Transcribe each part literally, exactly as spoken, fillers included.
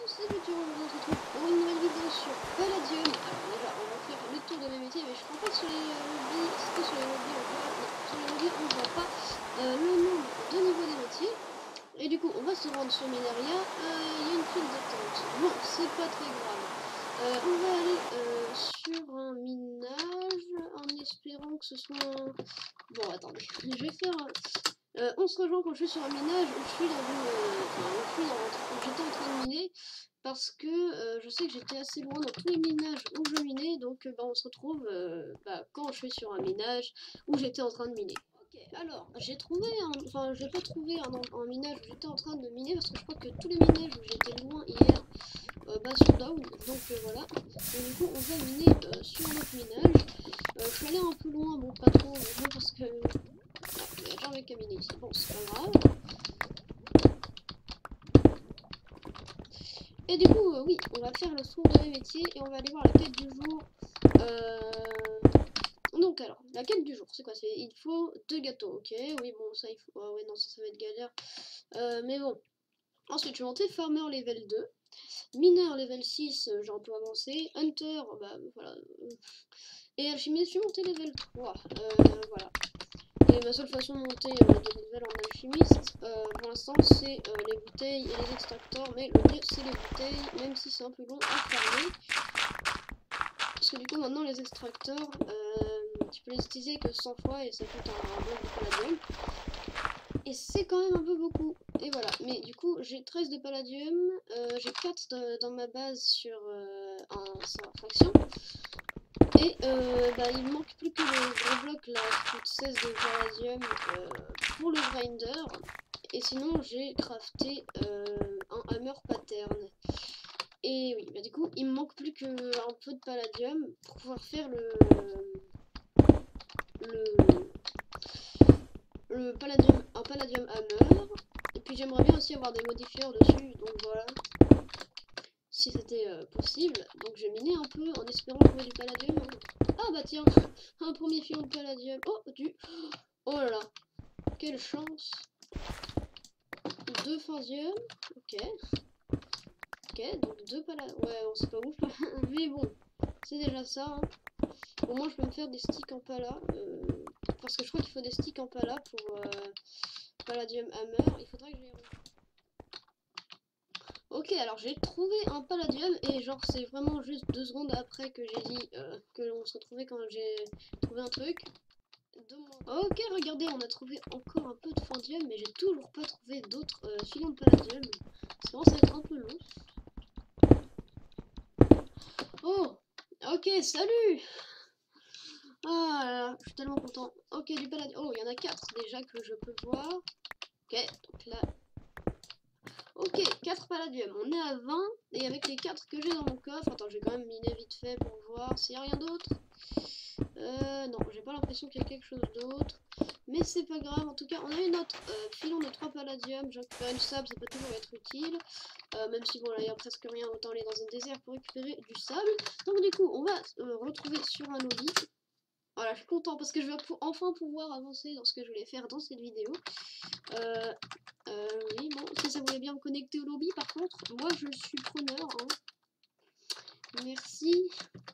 c'est Luthor, on se retrouve pour une nouvelle vidéo sur Palladium. Alors déjà, on va faire le tour de mes métiers, mais je crois pas sur les euh, lobbies, est-ce que sur les lobbies on voit, non, sur les lobbies on voit pas euh, le nombre de niveaux des métiers. Et du coup, on va se rendre sur Minaria, euh, il y a une file d'attente. Bon, c'est pas très grave. Euh, on va aller euh, sur un minage, en espérant que ce soit un... Bon, attendez, je vais faire... Euh, on se rejoint quand je suis sur un minage où je suis dans une... euh, Enfin, où je suis dans... où j'étais en train de miner, parce que euh, je sais que j'étais assez loin dans tous les minages où je minais, donc euh, bah, on se retrouve euh, bah, quand je suis sur un minage où j'étais en train de miner. Ok, alors, j'ai trouvé un... Enfin, j'ai pas trouvé un, un minage où j'étais en train de miner, parce que je crois que tous les minages où j'étais loin hier, euh, bah, sont down, donc euh, voilà. Et du coup, on va miner euh, sur notre minage. Euh, je suis allé un peu loin, bon, pas trop, mais bon, parce que... Ah, il y a déjà un mec qui a miné ici, bon, c'est pas grave. Et du coup, euh, oui, on va faire le tour de mes métiers et on va aller voir la quête du jour. Euh... Donc alors, la quête du jour, c'est quoi? C'est il faut deux gâteaux, ok? Oui, bon, ça il faut... Oh, ouais, non, ça, ça va être galère. Euh, mais bon. Ensuite, je vais monter Farmer level deux. Mineur level six, euh, j'ai un peu avancé. Hunter, bah voilà. Et Alchimiste, je vais monter level trois. Euh, voilà. Et ma seule façon de monter euh, des levels en alchimiste, euh, pour l'instant, c'est euh, les bouteilles et les extracteurs, mais le mieux c'est les bouteilles, même si c'est un peu long à farmer. Parce que du coup, maintenant, les extracteurs, euh, tu peux les utiliser que cent fois et ça coûte un bloc de palladium. Et c'est quand même un peu beaucoup. Et voilà, mais du coup, j'ai treize de palladium, euh, j'ai quatre de, dans ma base sur euh, un, un faction. Et euh, bah, il me manque plus que le gros bloc là, qui coûte seize de palladium euh, pour le grinder. Et sinon, j'ai crafté euh, un hammer pattern. Et oui, bah du coup, il me manque plus qu'un peu de palladium pour pouvoir faire le. le. le palladium, un palladium hammer. Et puis j'aimerais bien aussi avoir des modifieurs dessus, donc voilà. Si c'était euh, possible. Donc j'ai miné un peu en espérant trouver du palladium. Ah bah tiens, un premier filon de palladium. Oh, du... Oh là là, quelle chance. Deux fanzium, ok. Ok, donc deux palladium. Ouais, on sait pas ouf, mais bon, c'est déjà ça. Hein. Au moins je peux me faire des sticks en pala. Euh, parce que je crois qu'il faut des sticks en pala pour euh, palladium hammer. Il faudrait que j'aille... Ok, alors j'ai trouvé un palladium et genre c'est vraiment juste deux secondes après que j'ai dit euh, que l'on se retrouvait quand j'ai trouvé un truc. Ok, regardez, on a trouvé encore un peu de fandium, mais j'ai toujours pas trouvé d'autres euh, filons de palladium. Ça commence à être un peu long. Oh, ok, salut. Ah là là, je suis tellement content. Ok, du palladium. Oh, il y en a quatre déjà que je peux voir. Ok, donc là... Ok, quatre palladium, on est à vingt, et avec les quatre que j'ai dans mon coffre, attends, je vais quand même miner vite fait pour voir s'il n'y a rien d'autre. Euh, non, j'ai pas l'impression qu'il y a quelque chose d'autre, mais c'est pas grave, en tout cas, on a une autre euh, filon de trois palladium, j'ai récupéré le sable, ça peut toujours être utile, euh, même si bon, là, il n'y a presque rien, autant aller dans un désert pour récupérer du sable. Donc du coup, on va euh, retrouver sur un lobby. Voilà, je suis content parce que je vais enfin pouvoir avancer dans ce que je voulais faire dans cette vidéo. Euh, euh, oui, bon, si ça voulait bien me connecter au lobby, par contre, moi je suis preneur. Hein. Merci.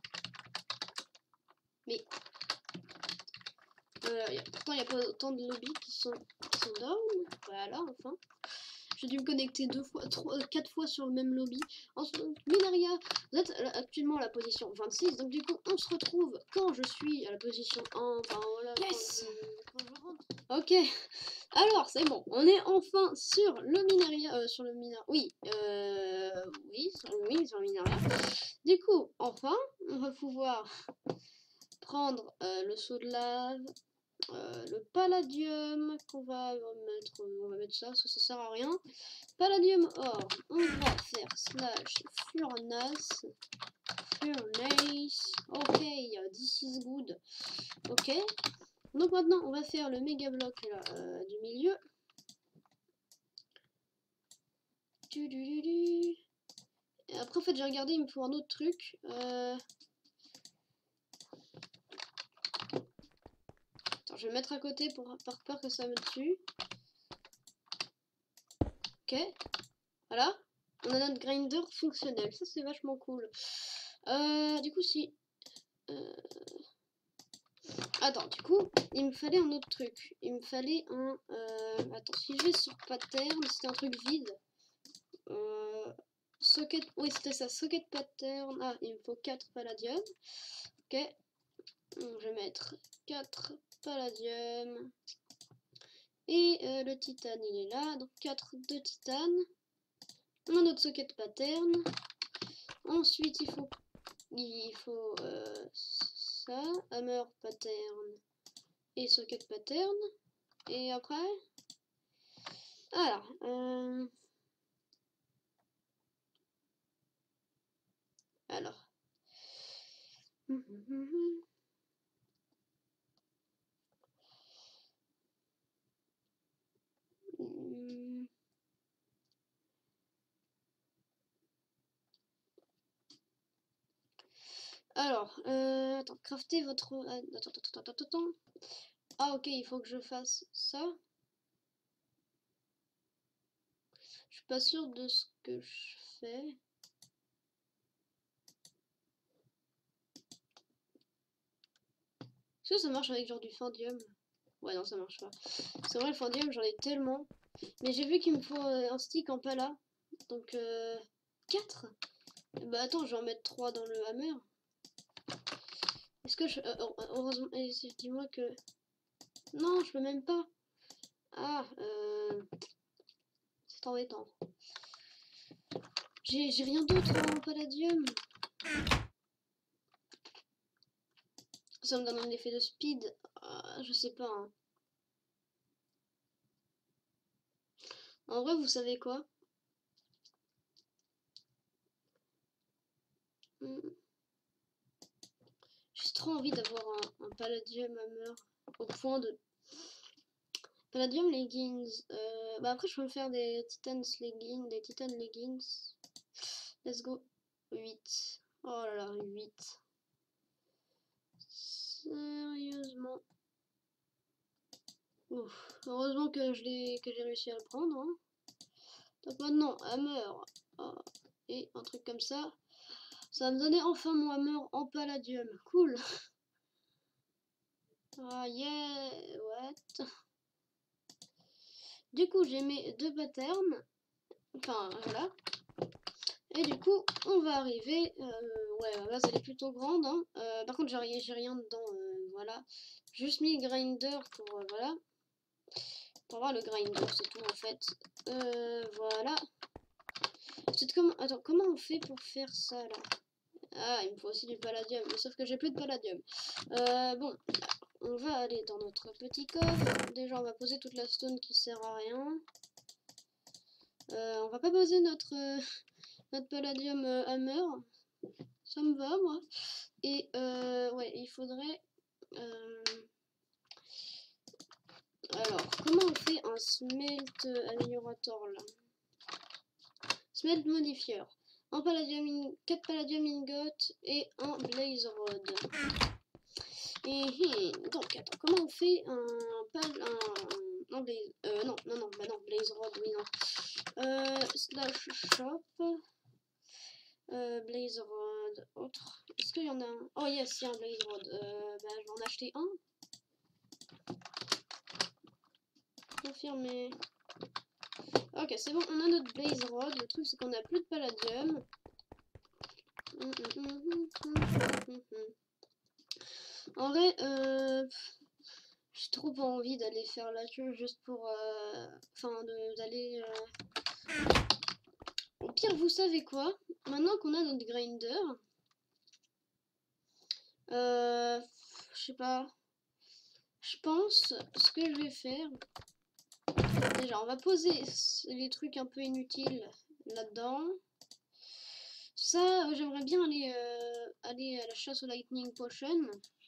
Mais euh, y a, pourtant, il n'y a pas autant de lobbies qui sont, qui sont down. Voilà, enfin. J'ai dû me connecter deux fois, trois, quatre fois sur le même lobby. Ensuite, Minaria, vous êtes actuellement à la position vingt-six, donc du coup, on se retrouve quand je suis à la position un. Enfin voilà, yes, quand, je, quand je rentre. Ok, alors c'est bon, on est enfin sur le Minaria, euh, sur le Minaria. Oui, euh, oui, sur, oui, sur le Minaria. Du coup, enfin, on va pouvoir prendre euh, le seau de lave. Euh, le palladium qu'on va mettre, on va mettre ça, ça, ça sert à rien. Palladium or, on va faire slash furnace, furnace, ok, this is good, ok. Donc maintenant on va faire le méga bloc là, euh, du milieu. Du, du, du, du. Et après en fait j'ai regardé, il me faut un autre truc. Euh... Attends, je vais mettre à côté pour par peur que ça me tue. Ok, voilà. On a notre grinder fonctionnel. Ça, c'est vachement cool. Euh, du coup, si... Euh... Attends, du coup, il me fallait un autre truc. Il me fallait un... Euh... Attends, si je vais sur pattern, c'était un truc vide. Euh... Socket... Oui, c'était ça. Socket pattern. Ah, il me faut quatre palladium. Ok. Donc, je vais mettre quatre palladium. Et euh, le titane, il est là. Donc, quatre de titane. On a notre socket pattern. Ensuite, il faut... Il faut euh, ça. Hammer pattern. Et socket pattern. Et après... Alors... Euh... Alors... Alors, euh, attends, crafter votre... Attends, attends, attends, attends. Ah ok, il faut que je fasse ça. Je suis pas sûre de ce que je fais. Est-ce que ça marche avec genre du fandium? Ouais, non, ça marche pas. C'est vrai, le fandium, j'en ai tellement. Mais j'ai vu qu'il me faut euh, un stick en pala. Donc, euh, quatre. Bah attends, je vais en mettre trois dans le hammer. Est-ce que je... Euh, heureusement, dis-moi que... Non, je peux même pas. Ah, euh... c'est embêtant. J'ai rien d'autre en palladium. Ça me donne un effet de speed. Euh, je sais pas. Hein. En vrai, vous savez quoi? hmm. J'ai trop envie d'avoir un, un palladium hammer au point de... Palladium leggings. Euh, bah après, je peux me faire des titans leggings, des titan leggings. Let's go. huit. Oh là là, huit. Sérieusement. Ouf. Heureusement que je l'ai que j'ai réussi à le prendre. Hein. Donc maintenant, hammer. Oh. Et un truc comme ça. Ça va me donner enfin mon hammer en palladium. Cool. Ah yeah. What? Du coup, j'ai mes deux patterns. Enfin, voilà. Et du coup, on va arriver... Euh, ouais, là, elle est plutôt grande. Hein. Euh, par contre, j'ai rien, rien dedans. Euh, voilà. Juste mis grinder pour... Euh, voilà. Pour voir le grinder, c'est tout, en fait. Euh, voilà. Comment... Attends, comment on fait pour faire ça, là? Ah, il me faut aussi du palladium. Mais sauf que j'ai plus de palladium. Euh, bon. On va aller dans notre petit coffre. Déjà, on va poser toute la stone qui sert à rien. Euh, on va pas poser notre... Euh, notre palladium euh, hammer, ça me va moi. Et euh, ouais, il faudrait. Euh... Alors, comment on fait un smelt améliorator là? Smelt modifier. Un palladium, quatre palladium ingot et un blaze rod. Et donc, attends, comment on fait un pal un, un blaze euh, non, non, non, bah non, blaze rod, oui, non. Euh, slash shop. Euh, blaze rod, autre. Est-ce qu'il y en a un? Oh yes, il y a un blaze rod. Euh, bah, je vais en acheter un. Confirmer. Ok, c'est bon, on a notre blaze rod. Le truc, c'est qu'on a plus de palladium. En vrai, euh, j'ai trop pas envie d'aller faire la queue juste pour. Enfin, euh, d'aller. Euh... Au pire, vous savez quoi? Maintenant qu'on a notre grinder. Euh, je sais pas. Je pense ce que je vais faire. Déjà, on va poser les trucs un peu inutiles là-dedans. Ça, j'aimerais bien aller, euh, aller à la chasse au lightning potion.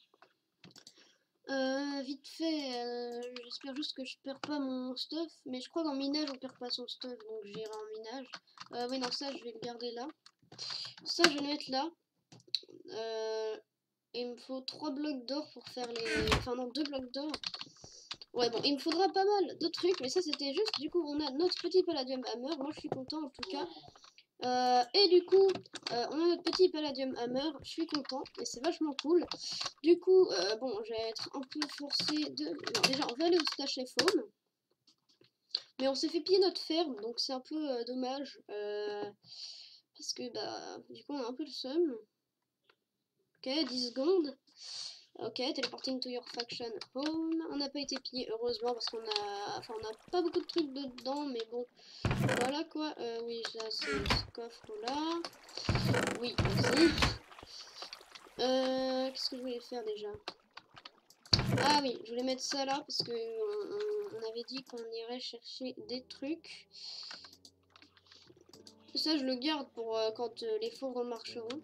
Euh, vite fait, euh, j'espère juste que je perds pas mon stuff. Mais je crois qu'en minage, on perd pas son stuff, donc j'irai en minage. Euh, oui, non, ça, je vais le garder là. Ça, je vais le mettre là. Euh, il me faut trois blocs d'or pour faire les... Enfin, non, deux blocs d'or. Ouais, bon, il me faudra pas mal de trucs, mais ça, c'était juste... Du coup, on a notre petit palladium hammer. Moi, je suis content, en tout cas. Euh, et du coup, euh, on a notre petit Palladium Hammer, je suis content, et c'est vachement cool. Du coup, euh, bon, je vais être un peu forcé de... Non, déjà, on va aller au Stash F Home. Mais on s'est fait piller notre ferme, donc c'est un peu euh, dommage. Euh, parce que, bah, du coup, on a un peu le seum. Ok, dix secondes. Ok, teleporting to your faction home. On n'a pas été pillé, heureusement, parce qu'on a... Enfin, on n'a pas beaucoup de trucs dedans, mais bon. Voilà, quoi. Euh, oui, là, c'est ce coffre-là. Oui, aussi. Euh, qu'est-ce que je voulais faire, déjà? Ah oui, je voulais mettre ça là, parce que on, on avait dit qu'on irait chercher des trucs. Ça, je le garde pour euh, quand euh, les fours remarcheront.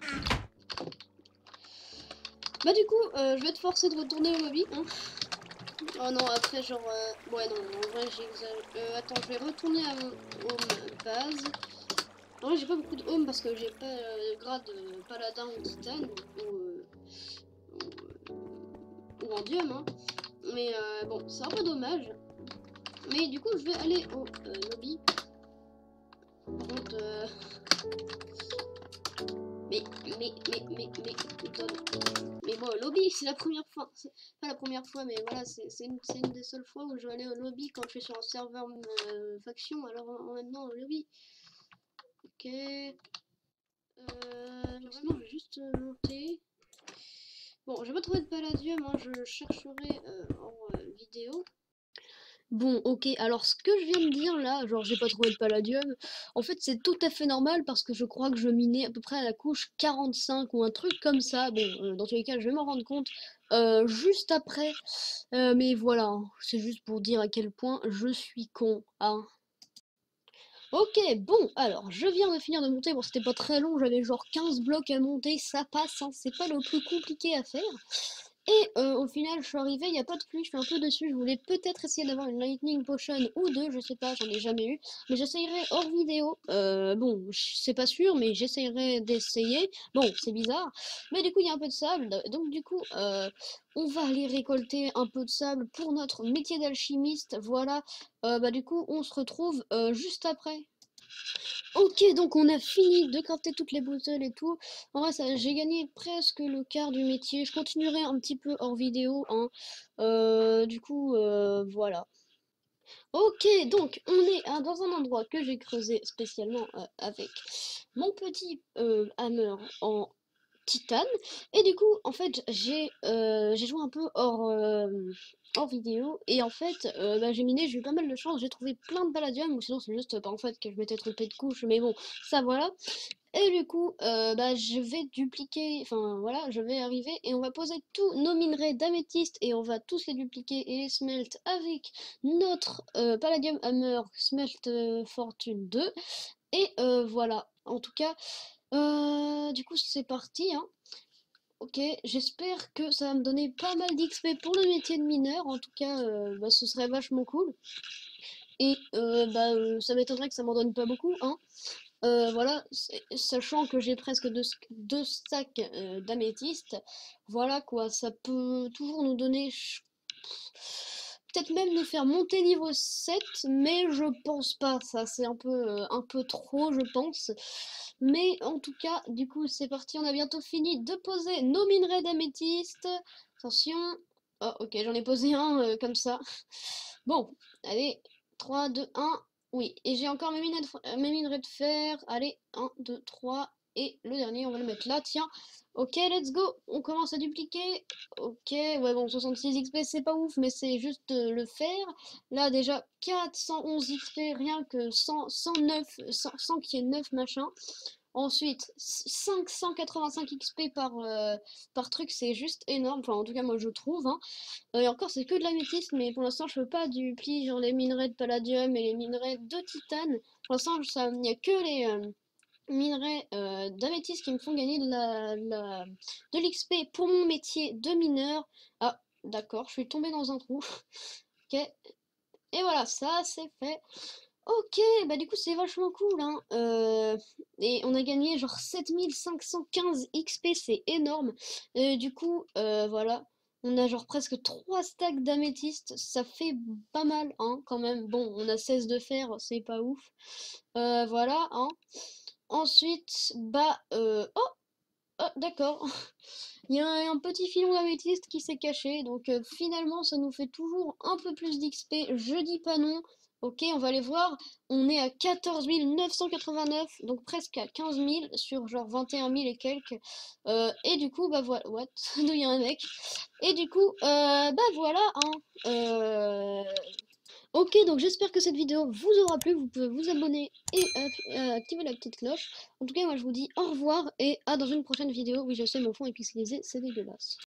Bah du coup, euh, je vais être forcée de retourner au lobby. Hein. Oh non, après genre... Euh... Ouais non, en vrai j'exagère. Euh, attends, je vais retourner à mon home base. En vrai j'ai pas beaucoup de home parce que j'ai pas euh, de grade euh, paladin ou titane. Ou, euh, ou, euh, ou endium. Hein. Mais euh, bon, c'est un peu dommage. Mais du coup je vais aller au euh, lobby. Par contre... Euh... Mais, mais, mais, mais, mais, mais bon, lobby, c'est la première fois, c'est pas la première fois, mais voilà, c'est une, une des seules fois où je vais aller au lobby quand je suis sur un serveur euh, faction, alors maintenant au lobby. Ok. Euh, sinon, je vais juste euh, monter. Bon, j'ai pas trouvé de palladium, hein, je chercherai euh, en euh, vidéo. Bon, ok, alors ce que je viens de dire là, genre j'ai pas trouvé de palladium, en fait c'est tout à fait normal parce que je crois que je minais à peu près à la couche quarante-cinq ou un truc comme ça. Bon, euh, dans tous les cas, je vais m'en rendre compte euh, juste après. Euh, mais voilà, hein, c'est juste pour dire à quel point je suis con, hein. Ok, bon, alors je viens de finir de monter, bon c'était pas très long, j'avais genre quinze blocs à monter, ça passe, hein, c'est pas le plus compliqué à faire. Et euh, au final, je suis arrivée, il n'y a pas de pluie, je suis un peu dessus. Je voulais peut-être essayer d'avoir une Lightning Potion ou deux, je sais pas, j'en ai jamais eu. Mais j'essayerai hors vidéo. Euh, bon, c'est pas sûr, mais j'essayerai d'essayer. Bon, c'est bizarre. Mais du coup, il y a un peu de sable. Donc, du coup, euh, on va aller récolter un peu de sable pour notre métier d'alchimiste. Voilà. Euh, bah, du coup, on se retrouve euh, juste après. Ok, donc on a fini de crafter toutes les bottles et tout. En vrai, ça, j'ai gagné presque le quart du métier. Je continuerai un petit peu hors vidéo, hein. Euh, du coup, euh, voilà. Ok, donc on est hein, dans un endroit que j'ai creusé spécialement euh, avec mon petit euh, hammer en titane. Et du coup, en fait, j'ai euh, j'ai joué un peu hors, euh, hors vidéo. Et en fait, euh, bah, j'ai miné, j'ai eu pas mal de chance. J'ai trouvé plein de palladium. Ou sinon, c'est juste bah, en fait que je m'étais trompée de couche. Mais bon, ça voilà. Et du coup, euh, bah, je vais dupliquer, enfin voilà, je vais arriver et on va poser tous nos minerais d'améthyste et on va tous les dupliquer et les smelt avec notre euh, Palladium Hammer Smelt euh, Fortune deux. Et euh, voilà, en tout cas, euh, du coup c'est parti, hein. Ok, j'espère que ça va me donner pas mal d'X P pour le métier de mineur, en tout cas, euh, bah, ce serait vachement cool. Et euh, bah, euh, ça m'étonnerait que ça m'en donne pas beaucoup, hein. Euh, voilà, sachant que j'ai presque deux, deux stacks euh, d'améthyste, voilà quoi, ça peut toujours nous donner, peut-être même nous faire monter niveau sept, mais je pense pas, ça c'est un peu, euh, un peu trop je pense. Mais en tout cas, du coup c'est parti, on a bientôt fini de poser nos minerais d'améthyste. Attention, oh ok j'en ai posé un euh, comme ça. Bon, allez, trois, deux, un. Oui, et j'ai encore mes minerais, de, mes minerais de fer. Allez, un, deux, trois. Et le dernier, on va le mettre là, tiens. Ok, let's go. On commence à dupliquer. Ok, ouais, bon, soixante-six X P, c'est pas ouf, mais c'est juste euh, le faire. Là, déjà, quatre cent onze X P, rien que cent, cent neuf, cent, cent qui est neuf, machin. Ensuite, cinq cent quatre-vingt-cinq X P par, euh, par truc, c'est juste énorme. Enfin, en tout cas, moi, je trouve, hein. Euh, et encore, c'est que de l'améthyste, mais pour l'instant, je peux pas du pli, genre les minerais de palladium et les minerais de titane. Pour l'instant, il n'y a que les euh, minerais euh, d'améthyste qui me font gagner de la, la- de l'X P pour mon métier de mineur. Ah, d'accord, je suis tombée dans un trou. Ok, et voilà, ça c'est fait. Ok, bah du coup c'est vachement cool, hein. Euh, et on a gagné genre sept mille cinq cent quinze X P, c'est énorme. Et du coup, euh, voilà, on a genre presque trois stacks d'améthyste, ça fait pas mal, hein, quand même. Bon, on a seize de fer, c'est pas ouf. Euh, voilà, hein. ensuite, bah, euh, oh, oh, d'accord. Il y a un, un petit filon d'améthyste qui s'est caché, donc euh, finalement ça nous fait toujours un peu plus d'X P, je dis pas non. Ok, on va aller voir, on est à quatorze mille neuf cent quatre-vingt-neuf, donc presque à quinze mille sur genre vingt et un mille et quelques. Euh, et du coup, bah voilà, what? Il y a un mec. Et du coup, euh, bah voilà, hein. Euh, Ok, donc j'espère que cette vidéo vous aura plu. Vous pouvez vous abonner et euh, euh, activer la petite cloche. En tout cas, moi je vous dis au revoir et à dans une prochaine vidéo. Oui, je sais, mon fond est pixelisé, c'est dégueulasse.